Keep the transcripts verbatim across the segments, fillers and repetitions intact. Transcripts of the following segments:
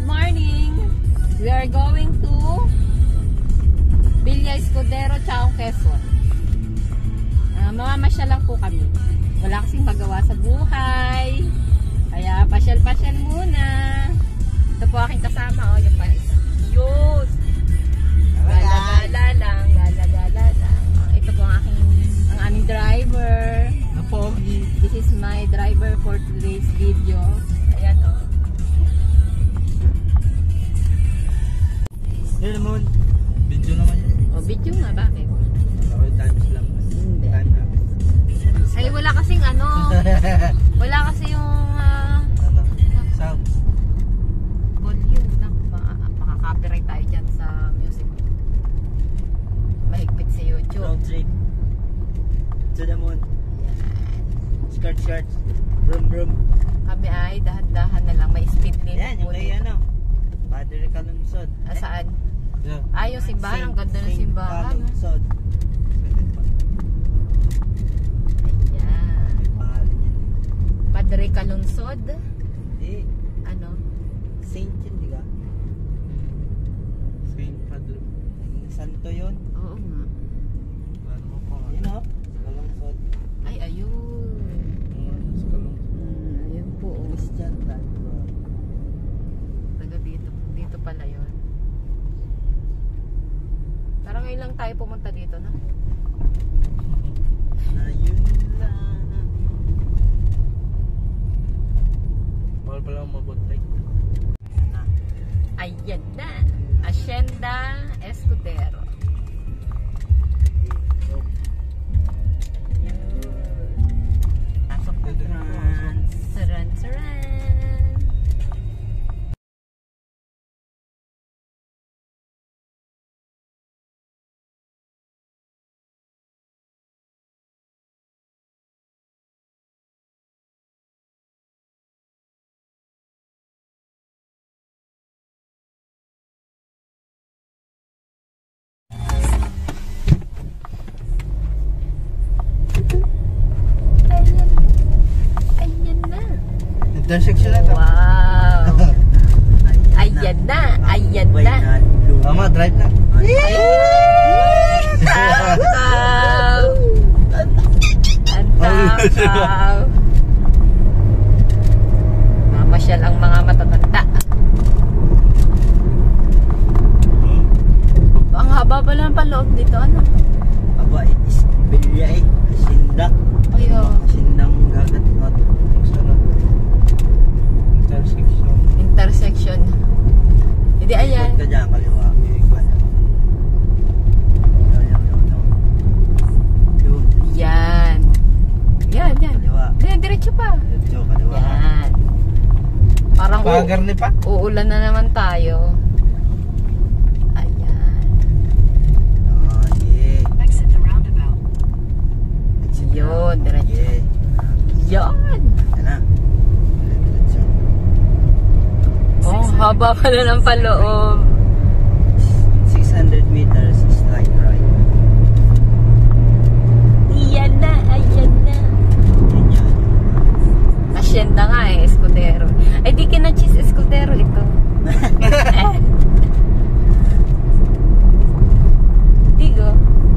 morning. We are going to Villa Escudero, Chaong, Quezon. Uh, mamamasyal lang po kami. Wala kasing magawa sa buhay. Kaya pasyal-pasyal muna. Ito po aking kasama. Oh, yung pa isa. Yun. Gala-gala lang. Gala-gala lang. Ito po ang aking ang aming driver. Pogi. This is my driver for today's video. Ayan o. Oh. Yun naman. Video naman yun. O, video nga. Bakit? Okay, times lang. Hindi. Time na. Ay, wala kasing ano. Wala kasi yung uh, ano? Sound. volume. Naku, makaka-copyright tayo dyan sa music. Mahigpit sa YouTube. Road trip. To the moon. Skirt, skirt. Brum, brum. Kami ay dahan-dahan na lang. May speed limit. Yan, yung kay ano. Padre Kalunsod. Ah, saan? Yeah. Ay, yung simbahan. Ang ganda ng simbahan. Kalunsod. Ayan. May pangalan yan. Padre Kalunsod. Eh, Ano? Saint yun, di ka? Saint Padre. Santo yun? Oo nga. Ano mo pa? Yun o. Kalunsod. Ay, ayun. Hmm, ayun po. Oh. Christian Padre. Taga dito. Dito pala yun. Parang ngayon lang tayo pumunta dito, no? Na yun lang. Bawal pala umabot like. Ayan na. Hacienda Escudero. Pasok na. Saran, saran. Intersection na ito. Wow. Ayan na. Ayan na. Tama, drive na. Takaw. Ang takaw. Mamasyal ang mga matatanda. Ang haba pala ng paloob dito. Ano? Aba, is Bilya eh. Asinda. Ayo. Asindang gagat na ito. Intersection. Intersection. Hindi, ayan. Ikot ka dyan, kaliwa. Ikot. Yan, yan, yan, yan. Yun. Yan. Yan, yan. Kaliwa. Hindi, diretso pa. Diretso, kaliwa. Yan. Parang Pagarni pa? uulan na naman tayo. Ayan. Oh, yeah. Exit the roundabout. Yun, diretso. Yeah. Yan. Yan na. Diretso. Oh, haba pala ng paloob. six hundred meters is light right. Iyan na, ayan na. Yan yan. Hacienda nga eh, Escudero. Ay, di kina-cheese Escudero ito. Eh. Digo.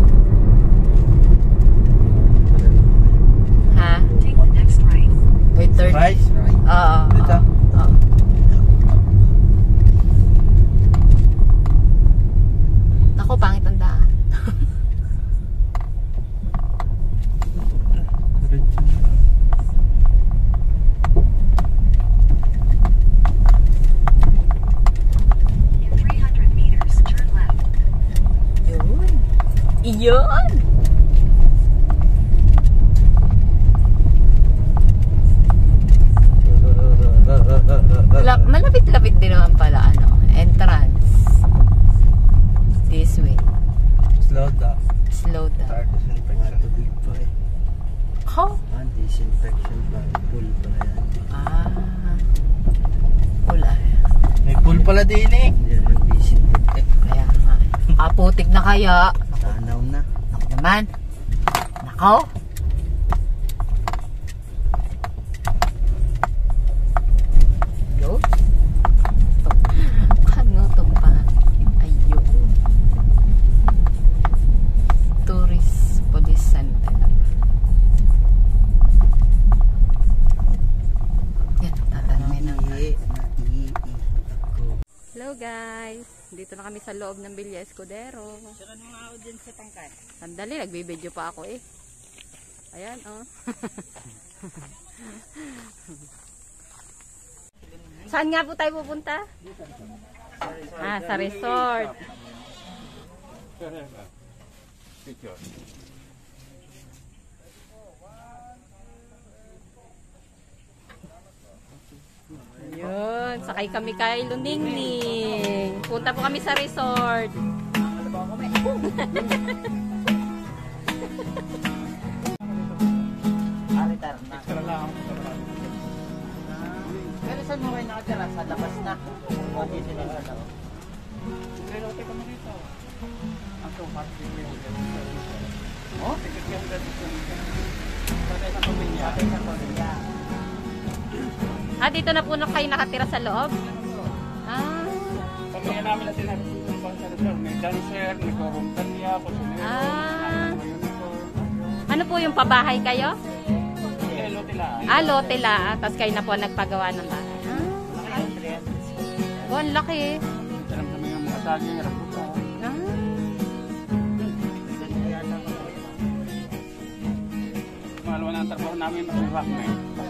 Ha? Take the next right. Wait, third. Right? Right. Oo. Dito? Oo. Naku, pangit ang daan. Diretso. In three hundred meters, turn left. Yun. Iyon. Lap- Malapit-lapit din naman pala ano, entrance. This way. Slow down. Slow down. Start disinfection. Matubig pa eh. How? Ah, disinfection pa. Pool pala yan. Ah. Wala. May pool pala din eh. Hindi na nag-disinfect. Kaya nga. Ah, putik na kaya. Tanaw na. Naku naman. Nako. Yo. guys, dito na kami sa loob ng Villa Escudero. Siran mo nga ako dyan sa tangkay. Sandali, nagbibideo pa ako eh. Ayan oh. Saan nga po tayo pupunta? Ah, sa resort. Picture. Ayun, sakay kami kay Luningning. Punta po kami sa resort. Ano ba kami? Aritar na. Extra lang. Pero saan mo kayo nakatira? Sa labas na. O dito na sa loob. Relote kami dito. Ang tumas dito yung Oh? ticket yung dito. Patay sa pamilya. Patay sa pamilya. Ah, dito na po na kayo nakatira sa loob? Ah, Pamilya namin na tinatulong sa resort. May dancer, may korumtanya, kusinero, Ah. may uniform. ano po yung pabahay kayo? Relote lang. Ah, lote la. Tapos kayo na po nagpagawa ng bahay. Ah, Malaki yung three hundred. oh, ang laki. Alam kami yung mga saging, rambutan. Ah, Malawa na ang trabaho namin, mas may rock na eh. Kasi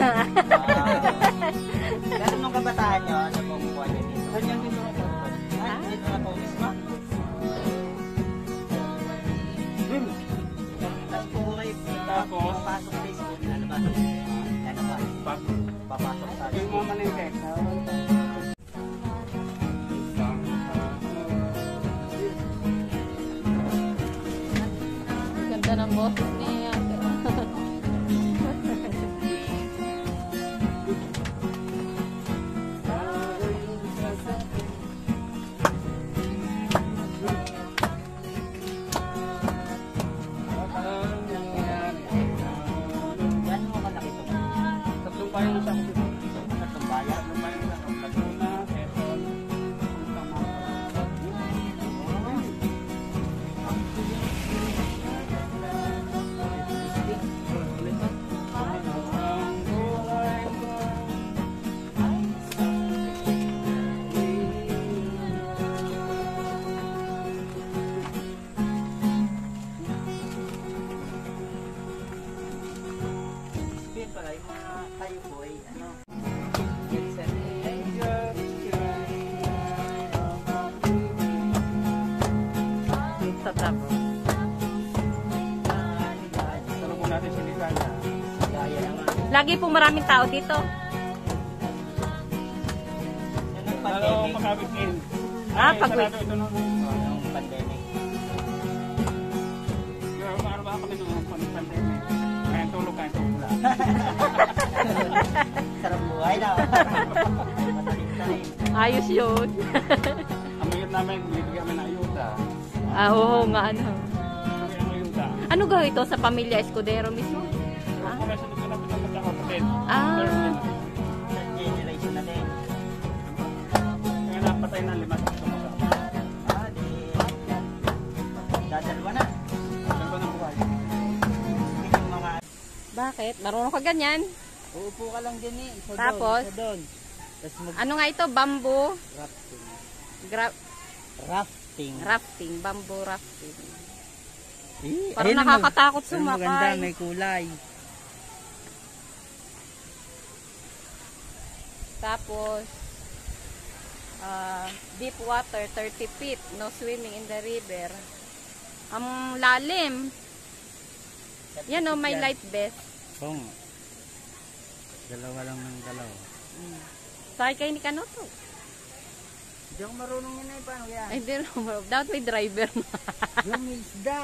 Pero nung kabataan nyo, ano po kukuha nyo dito? ganyan dito na po. Ah, dito na po mismo? Swim. Tapos po kayo Tapos? papasok sa school, ano ba? Ano ba? Pag Papasok sa yung school. mga malingke. ang ganda ng boses niya. Yan mo kalaki ito. Tatlong bayan na siya ako dito. Tatlong bayan. Tatlong bayan na siya. Laguna, Quezon, Tama. Ang buhay ko. Yun pala, yung mga kayo po ay ano? Yes, sir. Sa tapos. Tulog po natin si Ligaya. Gaya naman. Lagi po maraming tao dito. Yan ang Lalo pandemic. makabit din. Ah, Ay, pag- sarado ito nung Yung pandemic. Yung araw ba kami nung pandemic. Kaya tulog, kaya tulog lang. Sarap buhay na. Matalim-talim. Ayos yun. Ang mayroon namin, bibigyan kami ng ayuda. Ah, oo nga ano. Sabi ang ayuda. Ano gawin ito sa pamilya Escudero mismo? Yung kung nasa dito namin ang magkakapatid. Ah. Third din. Third generation na din. Kaya napatay na lima sa mga. Ah, di. Dadalwa na. Saan ba ng buhay? Yung mga... Bakit? Marunong ka ganyan? Uupo ka lang din eh. Sa Tapos? doon. Sa doon. Tapos mag... Ano nga ito? Bamboo? Rafting. Gra- Rafting. rafting. Bamboo rafting. Eh, Parang ayun ang nakakatakot mag- ayun maganda, sumakay. may kulay. Tapos, ah, deep water, thirty feet. No swimming in the river. Ang lalim. Yan o, may life vest. Oo nga. Dalawa lang ng dalawa. Sakay kayo ni Kanoto. Hindi ako marunong yun eh. Paano yan? Ay, di naman. Dapat may driver na. Yung may isda.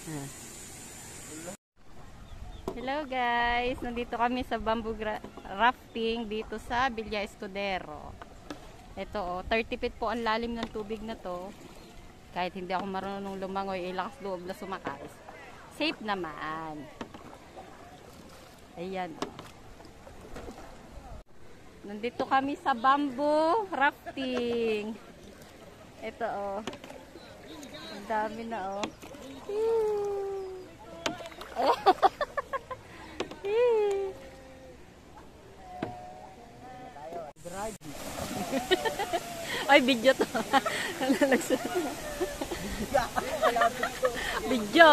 Hello guys, nandito kami sa bamboo gra- rafting dito sa Villa Escudero. Ito oh, thirty feet po ang lalim ng tubig na to. Kahit hindi ako marunong lumangoy, ilakas loob na sumakay. Safe naman. Ayan. Nandito kami sa bamboo rafting. Ito oh. Ang dami na oh. Ay, video to. Video.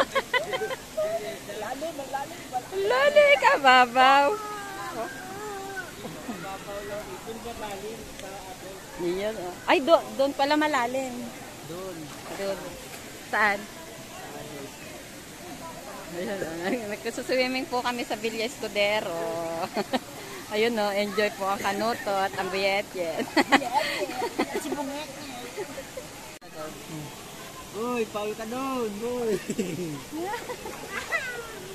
Lali ka, babaw. Yan, oh. Ay, do, doon pala malalim. Doon. Doon. Saan? Ayun, oh. Nagsuswimming po kami sa Villa Escudero. Ayun, no, enjoy po ang kanuto at ang biyet-yet. Uy, pawi ka doon, boy.